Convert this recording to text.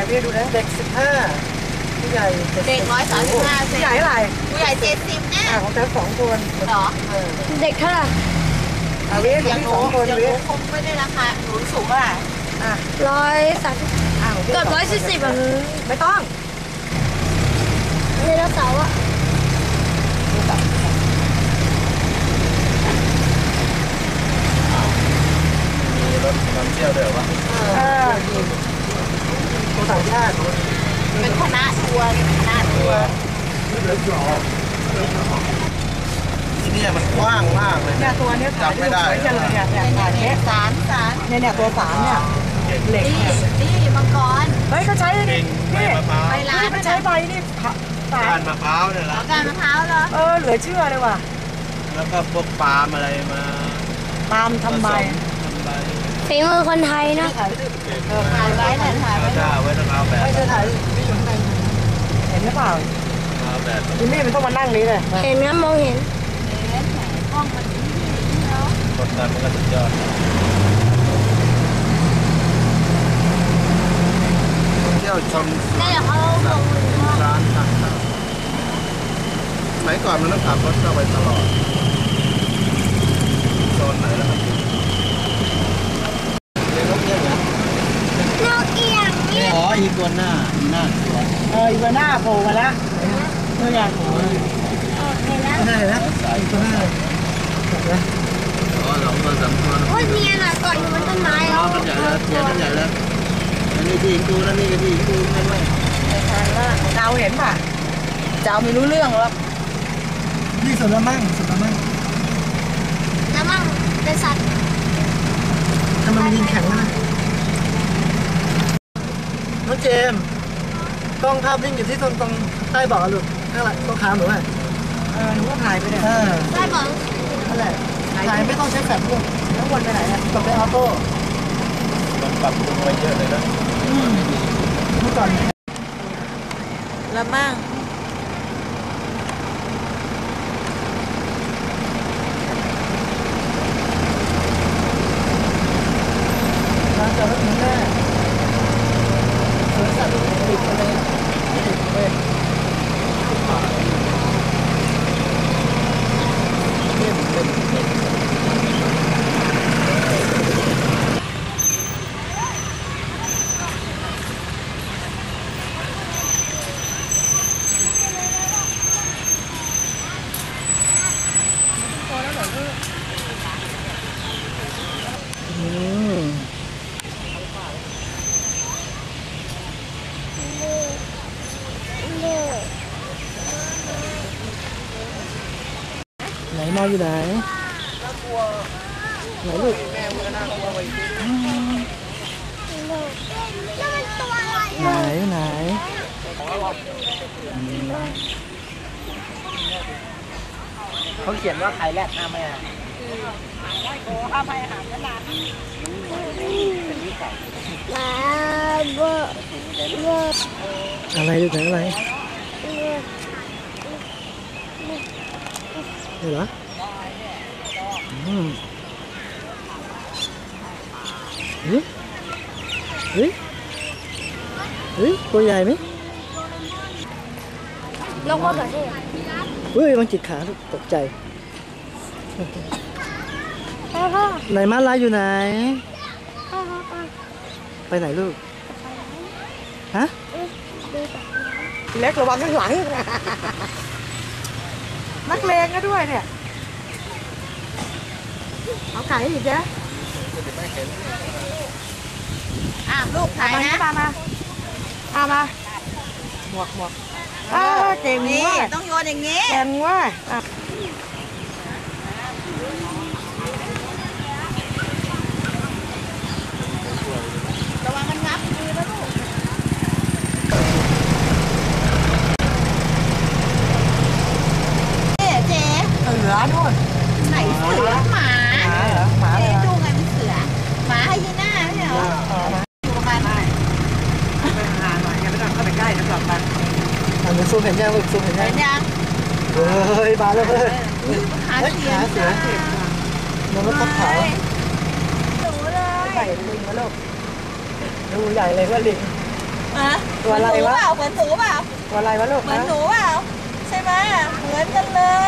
พี่ดูนะเด็ก15ผู้ใหญ่เด็ก135 ผู้ใหญ่เท่าไหร่ผู้ใหญ่70เนี่ยของเธอ2 คนเหรอเด็กเท่าไหร่เว้ยอย่าง2 คนเว้ยคงไม่ได้ราคาหนูสูงเท่าไหร่ 130เกือบ140อ่ะไม่ต้องไดโนเสาร์อ่ะมีรถนำเที่ยวด้วยวะตัวต่างชาติเป็นคณะทัวร์ที่นี่มันกว้างมากเลยเนี่ยตัวนี้จำไม่ได้จะเลยเนี่ยสารเนี่ยตัวสารเนี่ยเหล็กนี่มังกรเฮ้ยเขาใช้นี่ใบลานมันใช้ใบนี่ก้านมะพร้าวเนี่ยละก้านมะพร้าวเหรอเหลือเชื่อเลยว่ะแล้วก็พวกปาล์มอะไรมาปาล์มทำใบฝีมือคนไทยนะถ่ายไว้เนี่ยถ่ายไว้ไว้ต้องเอาแบบไม่ใช่ถ่ายเห็นหรือเปล่าเอาแบบนี่มันต้องมานั่งนี้เลยเห็นนะมองเห็นกล้องมันแล้วกดดันมันก็สุดยอดเที่ยวชมได้เขาลงร้านต่างๆสมัยก่อนมันต้องขับรถเข้าไปตลอดโซนไหนแล้วครับนกเอี้ยงเหรอนกเอี้ยงนี่อ๋ออีกัวหน้าสวยอีกัวหน้าโผล่มาแล้วตัวใหญ่โผล่เห็นแล้วใช่แล้วอีกัวหน้าอ๋อ2 ตัว 3 ตัวโอ้ยเนียนอ่ะเกาะอยู่บนต้นไม้แล้วมันใหญ่แล้วมันใหญ่แล้วอันนี้ที่กูนั่นนี่ก็ที่กูนั่นไม่เจ้าเห็นป่ะเจ้าไม่รู้เรื่องหรอกนี่สุดละมั่งแล้วมั่งเป็นสัตว์ทำไมมันยิงแข็งนะน้องเจมกล้องภาพนิ่งอยู่ที่ตรงใต้เบาะลูกข้างหลังตรงขาหนูอ่ะหนูก็ถ่ายไปเนี่ยได้บอกอะไรถ่ายไม่ต้องใช้แฟลชลูกแล้ววนไปไหนอ่ะกดไปออโต้มันปรับปรุงไปเยอะเลยนะเมื่อก่อนละมั่งร้านจอดรถมือแม่สวนสัตว์ติดเลยไหนมาอยู่ไหนไหนลูกไหนเขาเขียนว่าไข่แรดห้ามไม่อาหารห้ามให้อาหารนานอะไรดูถึงอะไรนี่เหรอตัวใหญ่ไหมนกว่าแบบนี้มันจิกขาตกใจไหนมาลายอยู่ไหนไปไหนลูกฮะเล็กระวังข้างหลังนักเลงก็ด้วยเนี่ยเอาไก่อีกนะลูกถ่ายนะมาหมวกเก่งว่ะต้องโยนอย่างนี้เก่งว่ะระวังมันงับมือนะลูกเจ๊เสือนู่นไหนเสือหมาเจ๊ดูไงเป็นเสือหมาให้ยีน่าไม่ใช่เหรออยู่ประมาณไหนหาหน่อยยังไม่ต้องเข้าไปใกล้นะกลับมาซูมเห็นยังลูกซูมเห็นยังมาแล้วขาเสียมันก็ทับขาดูเลยใหญ่ลิงนะลูกดูใหญ่เลยว่าลิงฮะตัวอะไรวะเหมือนหนูเปล่าตัวอะไรวะลูกเหมือนหนูเปล่าใช่ไหมเหมือนกันเลย